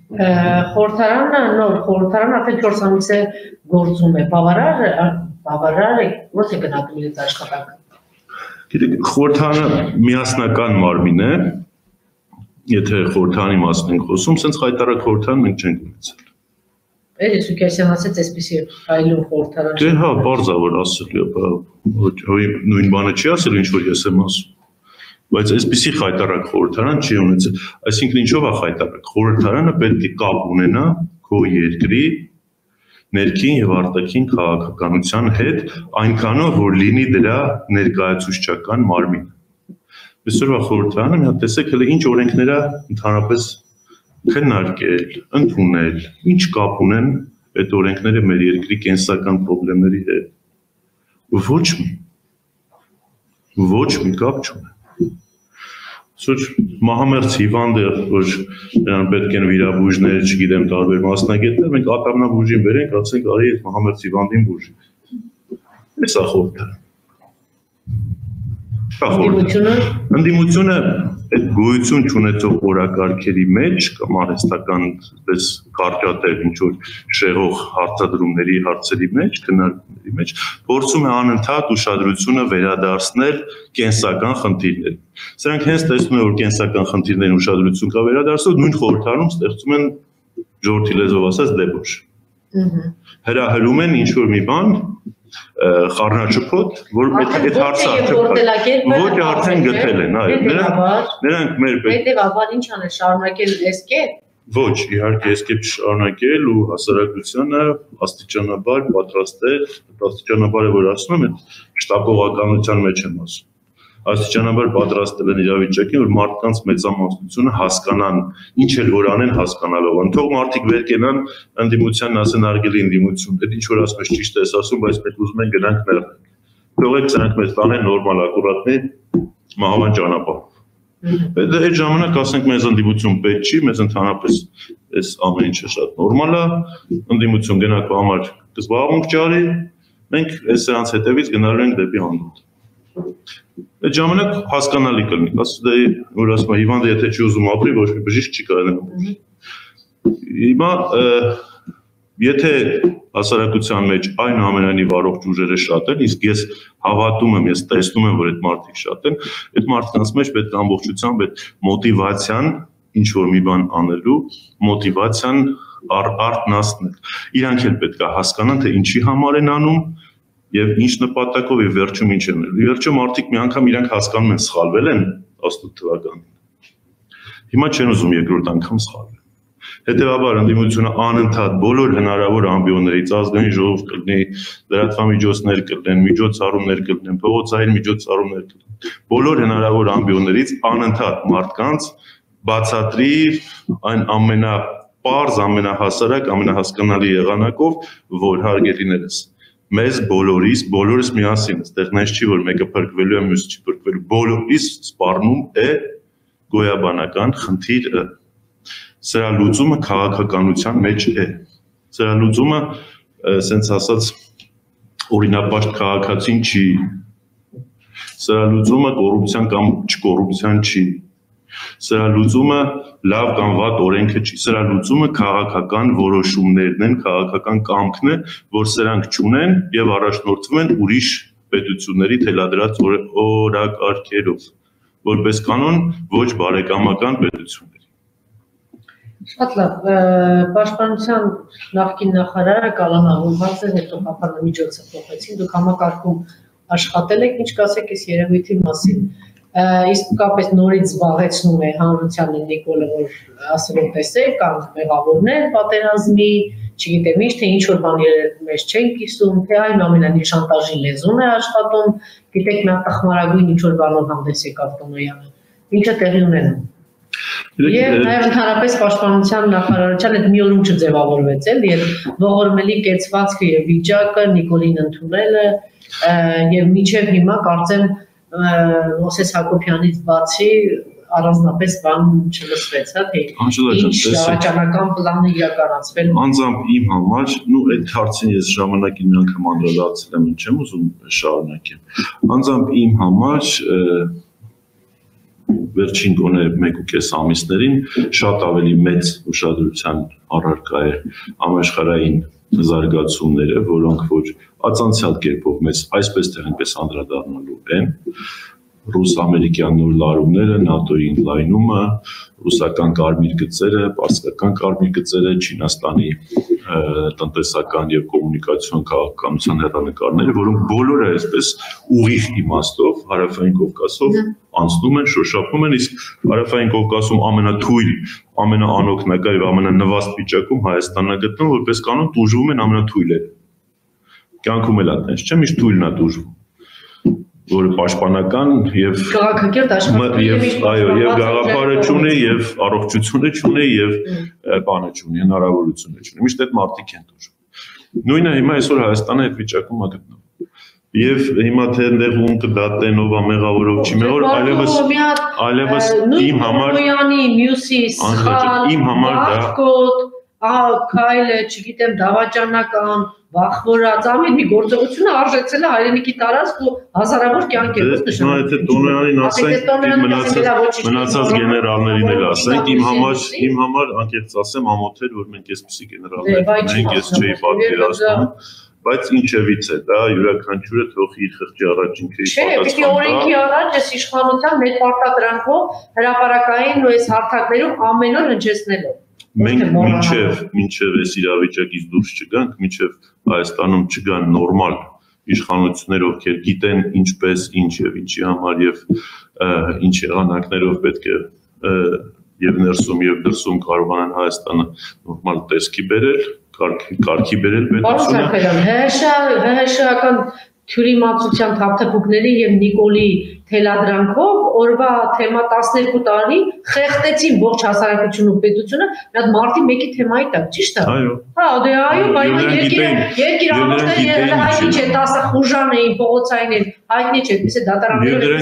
Խորհրդարանը նոր խորհրդարանը արդեն 4 ամիս է գործում է, բավարար է, ո՞նց է գնահատում իր աշխատանքը։ Գիտեք, խորհրդարանը միասնական մարմին է, եթե խորհրդարանի մասին ենք խոսում, սենց հայտարարակ խորհրդարան մենք չենք ունեցել։ Էլի Սուկյասյան ասեց, այսպեսի այլում խորհրդարան։ Դե հա, բարձ է որ ասել, նույն բանը չի ասել, ինչ որ ես եմ ասում։ Բայց այսպիսի խայտարակ խորհրդարան չի ունեցել, այսինքն ինչով է խայտարակ, խորհրդարանը պետք է կապ ունենա քո երկրի ներքին եւ արտաքին քաղաքականության հետ, այնքանով որ լինի դրա ներկայացուցչական մարմին։ Այսօրվա խորհրդարանը մի հատ տեսեք հələ ինչ օրենքներ է ընդհանրապես քննարկել, ընդունել, ինչ կապ ունեն այդ օրենքները մեր երկրի կենսական խնդիրների հետ։ Ոչ մի կապ չունեն։ Սուր մահամերձ հիվանդ է, որ նրան պետք են վիրաբույժներ, չգիտեմ, տարբեր մասնագետներ, մենք ատամնաբուժին բերենք, ասենք, արի այդ մահամերձ հիվանդին բուժի։ Էս է խորհրդարանը։ Ընդդիմությունը այդ գոյություն չունեցող օրակարգերի մեջ կամ արհեստական պես կարճատև ինչ որ շեղող հարցադրումների հարցերի մեջ, քննարկումների մեջ փորձում է անընդհատ ուշադրությունը վերադարձնել կենսական խնդիրներին։ Սրանք հենց տեսնում են, որ կենսական խնդիրներին ուշադրություն կա վերադարձել, նույն խորհրդարանում ստեղծում են ժողովրդի լեզվով ասած դեբոժ։ Հրահրում են ինչ որ մի բան խառնաչփոթ, որ այդ հարցը ոչ արդեն գտել են, այո, նրանք մեր հետևաբար ինչ անել, շարունակել այս կերպ։ Ոչ, իհարկե այս կերպ շարունակել ու հասարակությանը աստիճանաբար պատրաստել, աստիճանաբար է որ ասում եմ, շտապողականության մեջ եմ ասում։ Աստիճանաբար պատրաստել են իրավիճակին, որ մարդկանց մեծամասնությունը հասկանան, ինչ էլ որ անեն հասկանալով են։ Թող մարդիկ վեր կենան ընդդիմությանն ասեն արգելի ընդդիմություն, այդ ինչ որ ասում ես ճիշտ ես ասում, բայց մենք ուզում ենք գնանք մեռնենք։ Թողեք սրանք մեզ տանեն նորմալ ակուրատնի մահվան ճանապարհ։ Այդ ժամանակ ասենք մեզ ընդդիմություն պետք չի, մեզ ընդհանրապես այս ամեն ինչը շատ նորմալ է, ընդդիմություն գնանք համար կզբաղմունք ճարի, մենք այս սրանց հետևից գնալու ենք դեպի անդուտ։ Այդ ժամանակ հասկանալի կլինի, ասում դե որ ասում է հիվանդը եթե չի ուզում ապրի, ոչ մի բժիշկ չի կարելի։ Հիմա եթե հասարակության մեջ այնուամենայնիվ առողջ ուժերը շատ են, իսկ ես հավատում եմ, ես տեսնում եմ, որ այդ մարդիկ շատ են, այդ մարդկանց մեջ պետք է ամբողջությամբ այդ մոտիվացիան ինչ որ մի բան անելու, մոտիվացիան արտնասնել։ Իրանք էլ պետք է հասկանան, թե ինչի համար են անում եւ ինչ նպատակով եւ վերջում ինչ են։ Վերջում մարդիկ մի անգամ իրանք հասկանում են սխալվել են 18 թվականին։ Հիմա չեն ուզում երկրորդ անգամ սխալվել։ Հետևաբար ընդդիմությունը անընդհատ բոլոր հնարավոր ամբիոններից ազգային ժողով կլինի, լրատվամիջոցներ կլինեն, միջոցառումներ կլինեն, փողոցային միջոցառումներ կլինեն։ Բոլոր հնարավոր ամբիոններից անընդհատ մարդկանց բացատրի այն ամենապարզ, ամենահասարակ, ամենահասկանալի եղանակով, որ հարգելիներս մեզ բոլորիս միասին, այստեղ նենց չի, որ մեկը փրկվելու է, մյուսը չի փրկվելու, բոլորիս սպառնում է գոյաբանական խնդիրը։ Սրա լուծումը քաղաքականության մեջ է։ Սրա լուծումը, ասենց ասած, օրինապաշտ քաղաքացին չի։ Սրա լուծումը կոռուպցիան կամ չկոռուպցիան չի։ Սրա լուծումը լավ կամ վատ օրենքը չի։ Սրա լուծումը քաղաքական որոշումներն են, քաղաքական կամքն է, որ սրանք չունեն եւ առաջնորդվում են ուրիշ պետությունների թելադրած օրակարգերով, որպես կանոն ոչ բարեկամական պետությունների։ Շատ լավ, Պաշտպանության նախկին նախարարը կալանավորված է, հետո խափանամիջոցը փոխեցին, դուք համակարգում աշխատել եք, ինչ կասեք այս երևույթի մասին։ Իսկապես նորից զբաղեցնում է հանրությանը Նիկոլը, որ ասելով տեսեք, կան մեղավորներ պատերազմի, չգիտեմ ինչ, թե ինչ որ բաներ մեջ չեն կիսում, թե այնուամենայնիվ շանտաժի լեզուն է աշխատում, գիտեք նա տխմարագույն ինչ որ բանով հանդես եկավ Տոնոյանը, ինչը տեղի ունենում։ Եվ նաև ընդհանրապես Պաշտպանության նախարարության այդ մի օրում չձևավորվեց էլ, եւ ողորմելի կեցվածքը եւ վիճակը Նիկոլին ընդունելը եւ միջև հիմա կարծեմ Մոսես Հակոբյանից բացի առանձնապես բան չլսվեց, հա, թե ինչ վաճառական պլանը իրականացվել։ Անձամբ իմ համար, այդ հարցին ես ժամանակին մի անգամ անդրադարձել եմ, չեմ ուզում շարունակեմ։ Անձամբ իմ համար վերջին գոնե 1.5 ամիսներին շատ ավելի մեծ ուշադրության առարկա է համաշխարհային զարգացումները, որոնք որ ածանցյալ կերպով մեզ այսպես թե այնպես անդրադառնալու են ռուս-ամերիկյան նոր լարումները, ՆԱՏՕ-ի ընդլայնումը, ռուսական կարմիր գծերը, պարսկական կարմիր գծերը, Չինաստանի տնտեսական եւ կոմունիկացիոն քաղաքականության հեռանկարները, որոնք բոլորը այսպես ուղիղ իմաստով հարավային Կովկասով անցնում են, շոշափում են, իսկ հարավային Կովկասում ամենաթույլ, ամենաանօգնական եւ ամենանվաստ վիճակում Հայաստանն է գտնվում, որպես կանոն տուժվում են ամենաթույլերը։ Կյանքում էլ այդպես չէ, միշտ թույլն է տուժվում, որը պաշտպանական եւ քաղաքակիրթ աշխատում եւ գաղափարը չունի եւ առողջությունը չունի եւ բանը չունի, հնարավորությունը չունի։ Միշտ այդ մարդիկ են դժում։ Նույնը հիմա այսօր Հայաստանը այդ վիճակում է գտնվում։ Եվ հիմա թե այնտեղ ում կդատեն ով ամեղավորով չի մեղավոր, այլևս իմ համար մյուսի սխալ, իմ համար դա քայլը, չգիտեմ, դավաճանական վախվորած ամեն մի գործողությունը արժեցել է հայրենիքի տարածք ու հազարավոր կյանքեր նշանակում։ Եթե Տոնոյանին ասենք, մնացած գեներալներին էլ ասենք, իմ համար անկեղծ ասեմ, ամոթ էր, որ մենք այսպիսի գեներալներ ունենք, ես չէի պատկերացնում, բայց ինչևից է դա յուրաքանչյուրը թող իր խղճի առաջինքը իր պատասխան տա։ Չէ, պիտի օրենքի առաջ այս իշխանության մեր պարտադրանքով հրապարակային ու այս հարթակներում ամեն օր հնչեցնելով։ Մենք մինչև այս իրավիճակից դուրս չգանք, մինչև Հայաստանում չգան նորմալ իշխանություններ, ովքեր գիտեն ինչպես, ինչ եւ ինչի համար եւ ինչ եղանակներով պետք է եւ ներսում եւ դրսում կարողանան Հայաստանը նորմալ տեսքի բերել, կարգի բերել պետությունը։ ՀՀՇ-ական թյուրիմացության թափթփուկների եւ Նիկոլի թելադրանքով օրվա թեմա 12 տարի խեղտեցին ողջ հասարակությունը ու պետությունը մի հատ մարտի 1-ի թեմայի տակ, ճիշտ է։ Այո։ Հա, դե այո, բայց երկիր ամուսնները հայտնի չէ, 10 խուժան էին, փողոցային էին, հայտնի չէ, այդպես է դատարանները,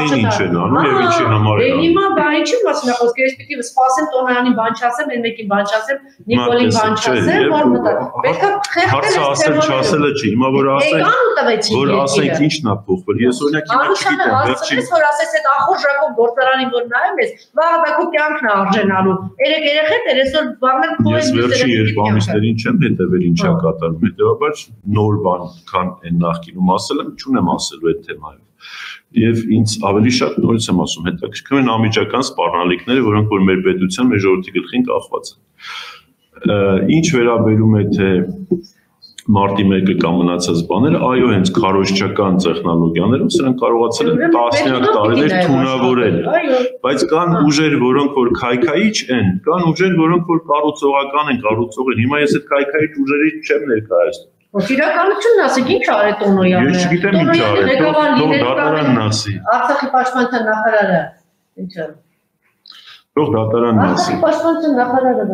հիմա բա ինչի մասին է խոսքը, ես պիտի սպասեմ Տոնոյանին բան չասեմ, այն մեկին բան չասեմ, Նիկոլին բան չասեմ, որ մտա։ Պետք է խեղդել չասելը չի, հիմա որ ասենք ինչն է փոխվել, ես օրինակ հիմա չգիտեմ, Ես որ ասես այդ ախորժակով գործարանին որ նայում ես, վաղ դա քո կյանքն է արժենալու։ Երեք երեխեք էր, այսօր բաղնել քո ես վերջի 2 ամիսներին չեմ հետևել ինչա կատարում, հետևաբար նոր բան, քան այն նախկինում ասել եմ, չունեմ ասելու այդ թեմայով։ Եվ ինձ ավելի շատ նորից եմ ասում, հետաքրքրում են անմիջական սպառնալիքները, որոնք որ մեր պետության, մեր ժողովրդի գլխին կախված են։ Ինչ վերաբերում է թե մարտի 1-ը կամ մնացած բաները, այո, հենց քարոզչական տեխնոլոգիաներով սրանք կարողացել են տասնյակ տարիներ թունավորել, բայց կան ուժեր, որոնք որ քայքայիչ են, կան ուժեր, որոնք որ կառուցողական են, կառուցող են։ Հիմա ես այդ քայքայիչ ուժերից չեմ ներկայացնում։ Իրականությունն ասեք, ինչ արեց Տոնոյանը։ Ես չգիտեմ ինչ արեց, թող դատարանն ասի։ Արցախի պաշտպանության նախարարը, ինչ է։ Թող դատարանն ասի։ Արցախի պաշտպանության նախարարը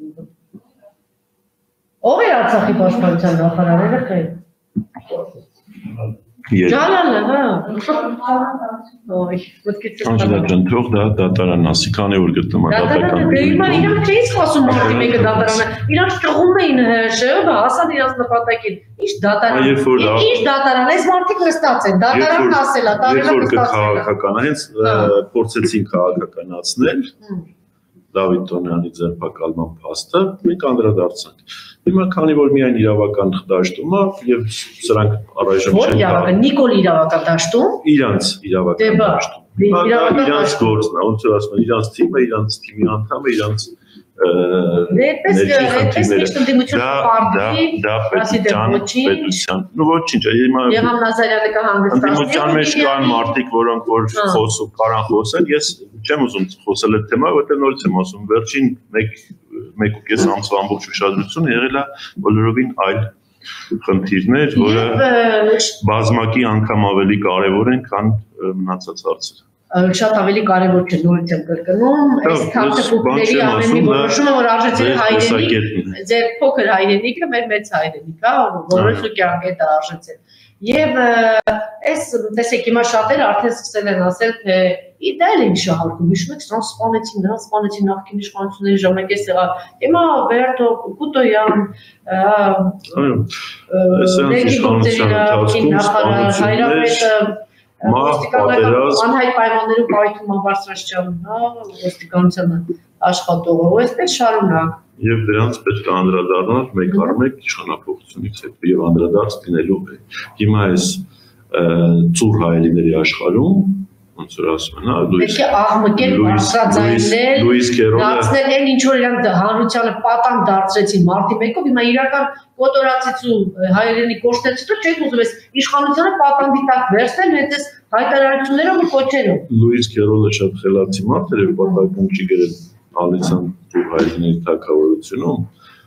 Ով է Արցախի պաշտպանության նախարարը խել։ Ջալալը, հա։ Ոյ, ոտքից Անջելա ջան, թող դա դատարանն ասի, քանի որ գտնում է դատական։ Հիմա իրանք չէին սպասում մարտի 1-ը դատարանը։ Իրանք ճղում էին ՀՀՇ-ը, հասան իրանք նպատակին։ Ինչ դատարան։ Ինչ դատարան, այս մարդիկ նստած են, դատարանն ասել է, տարիներ նստած են։ Քաղաքական, հենց փորձեցին քաղաքականացնել Դավիթ Տոնոյանի ձերբակալման փաստը, մենք անդրադարձանք։ Հիմա քանի որ միայն իրավական դաշտում է եւ սրանք առայժմ չեն իրավական Նիկոլի իրավական դաշտում իրանց իրավական դաշտում իրանց գործն է ոնց որ ասում են իրանց թիմը իրանց թիմի անդամը իրանց այդպես միշտ ընդդիմությունը պարտի դա պետության նո ոչինչ հիմա Եղամ Նազարյանը կհանգստացնի ընդդիմության մեջ կան մարդիկ որոնք որ խոսում կարան խոսել ես չեմ ուզում խոսել այդ թեմա որտեղ նորից եմ ասում վերջին 1.5 ամսվա ամբողջ ուշադրությունը եղել է բոլորովին այլ խնդիրներ, որը բազմակի անգամ ավելի կարևոր են, քան մնացած հարցերը։ Շատ ավելի կարևոր չէ, նորից եմ կրկնում, այս թափթփուկների ամեն մի որոշումը, որ արժեցել հայրենիք, ձեր փոքր հայրենիքը մեր մեծ հայրենիք, հա, որոշ կյանք է դա արժեցել։ Եվ այս տեսեք հիմա շատերը արդեն սկսել են ասել, թե դա էլ ինչ շահարկում, հիշում եք, նրանց սպանեցին, նախկին իշխանությունների ժամանակ էս եղավ։ Հիմա Վերտո Կուտոյան, ներքի գործերի նախարար, Հայրապետը Անհայտ պայմաններում պայթում բարձրաստիճանում, ոստիկանությանը աշխատողը, ու այսպես շարունակ։ Եվ դրանց պետք է անդրադառնալ մեկ առ մեկ իշխանափոխությունից հետո եւ անդրադարձ լինելու է։ Հիմա այս ծուռ հայելիների աշխարհում ոնց որ ասում են, պետք է աղմկել, բարձրաձայնել, դարձնել այն ինչ որ իրանք հանրությանը պատան դարձրեցին մարտի 1-ով, հիմա իրական կոտորածից ու հայերենի կոշտից հետո չեք ուզում այս իշխանությանը պատանդի տակ վերցնել հենց այս հայտարարություններով ու կոչերով։ Լուիս Քերոլը շատ խելացի մարդ էր, պատահական չի գրել Ալիցան ծուռ հայելիների թագավորությունում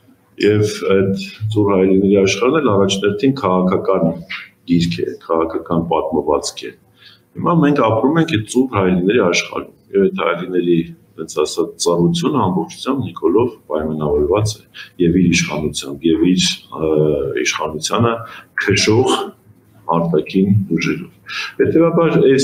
եւ այդ ծուռ հայելիների աշխարհն էլ առաջնորդին քաղաքական գիրք է, քաղաքական պատմվածք է։ Հիմա մենք ապրում ենք այդ ծուռ հայելիների աշխարհում եւ այդ հայելիների այնպես ասած ծառությունը ամբողջությամբ Նիկոլով պայմանավորված է եւ իր իշխանությամբ եւ իր իշխանությանը քշող արտաքին ուժերով։ Հետևաբար այս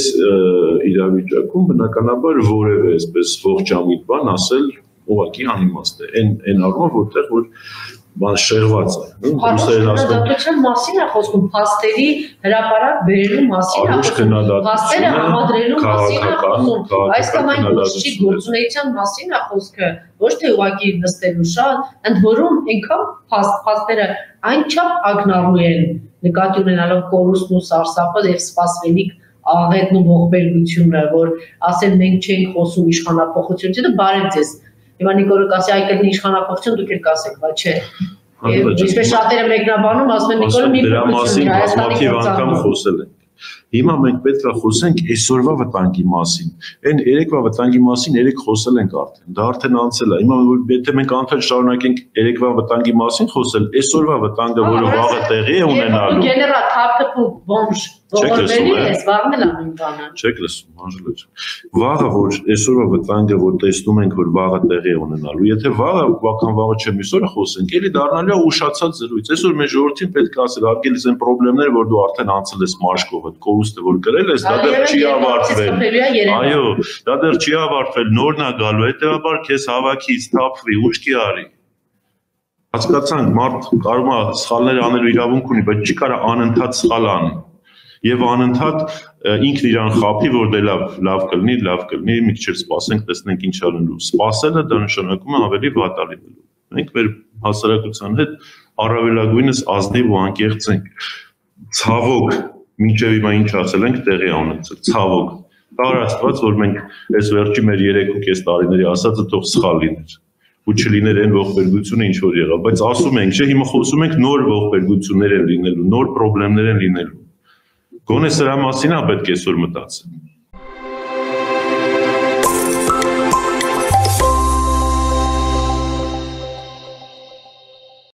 իրավիճակում բնականաբար որևէ այսպես ողջամիտ բան ասել ուղղակի անիմաստ է։ Այն առումով որտեղ որ բան շեղված է։ Քննադատության մասին է խոսքում, փաստերի հրապարակ բերելու մասին է խոսքում, փաստերը համադրելու մասին է խոսքում, այս կամ այն գործչի գործունեության մասին է խոսքը, ոչ թե ուղղակի նստելու շան, ընդ որում այնքան փաստերը այնչափ ակնառու են նկատի ունենալով կորուստն ու սարսափը եւ սպասվելիք աղետն ու ողբերգությունը, որ ասեն մենք չենք խոսում իշխանափոխությունից, դա բարև ձեզ։ Հիմա Նիկոլը կասի այ կգնի իշխանափոխություն դուք էլ կասեք, բա չէ։ Ինչպես շատերը մեկնաբանում, ասում են Նիկոլը մի փոխություն Հայաստանի անգամ խոսել են։ Հիմա մենք պետք է խոսենք այսօրվա վտանգի մասին։ Այն երեկվա վտանգի մասին երեք խոսել ենք արդեն։ Դա արդեն անցել է։ Հիմա եթե մենք անդադար շարունակենք երեկվա վտանգի մասին խոսել, այսօրվա վտանգը, որը վաղը տեղի է ունենալու։ Գեներալ թափթփու բոմժ ողորմելի է, վաղն էլ ամեն բանը։ Չեք լսում, անժելոց։ Վաղը որ այսօրվա վտանգը որ տեսնում ենք, որ վաղը տեղի է ունենալու, եթե վաղը բական վաղը չէ, մյուսօրը խոսենք, էլի դառնալու է ուշացած զրույց։ Այսօր մեր ժողովրդին պետք է ասել, արգելից են խնդիրները, որ դու արդեն անցել ես մաշկով, այդ կորուստը որ գրել ես, դա դեռ չի ավարտվել։ Այո, դա դեռ չի ավարտվել, նորն է գալու, հետեւաբար քեզ հավաքից, թափվի, ուշքի արի։ Հասկացանք, մարդ կարող է սխալներ անելու իրավունք ունի, բայց չի կարող անընդհատ սխալ անի։ Եվ անընդհատ ինքն իրան խափի, որ դե լավ կլինի, մի քիչ սպասենք, տեսնենք ինչ անելու։ Սպասելը դա նշանակում է ավելի վատ լինելու։ Մենք մեր հասարակության հետ առավելագույնս ազնիվ ու անկեղծ ենք։ Ցավոք, մինչև հիմա ինչ ասել ենք, տեղի ունեցել։ Ցավոք։ Տար Աստված, որ մենք այս վերջի մեր 3.5 տարիների ասածը թող սխալ լիներ։ Ու չլիներ այն ողբերգությունը, ինչ որ եղավ, բայց ասում ենք, չէ, հիմա խոսում ենք նոր ողբերգություններ են լինելու, նոր խնդիրներ են լինելու։ Գոնե սրա մասին է պետք է այսօր մտածել։